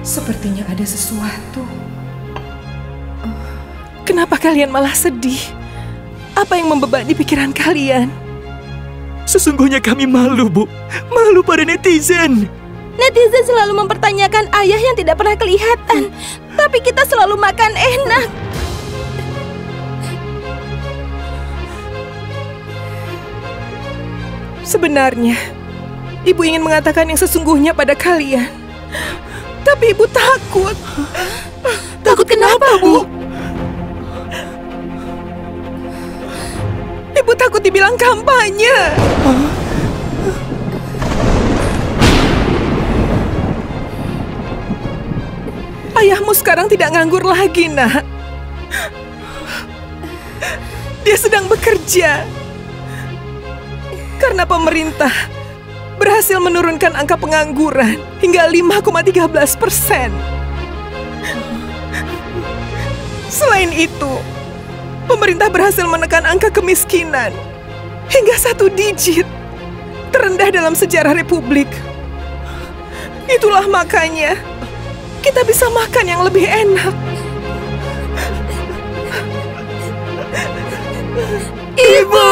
Sepertinya ada sesuatu. Kenapa kalian malah sedih? Apa yang membebani pikiran kalian? Sesungguhnya kami malu, Bu. Malu pada netizen. Netizen selalu mempertanyakan ayah yang tidak pernah kelihatan. Tapi kita selalu makan enak. Sebenarnya, Ibu ingin mengatakan yang sesungguhnya pada kalian. Tapi Ibu takut. Takut kenapa, Bu? Ibu takut dibilang kampanye. Ayahmu sekarang tidak nganggur lagi, Nak. Dia sedang bekerja. Karena pemerintah berhasil menurunkan angka pengangguran hingga 5,13%. Selain itu, pemerintah berhasil menekan angka kemiskinan hingga 1 digit, terendah dalam sejarah Republik. Itulah makanya kita bisa makan yang lebih enak. Ibu!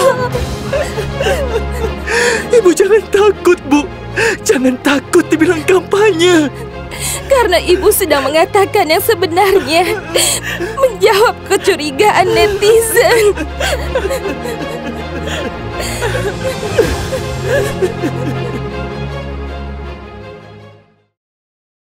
Ibu jangan takut, Bu. Jangan takut dibilang kampanye. Karena ibu sedang mengatakan yang sebenarnya, menjawab kecurigaan netizen.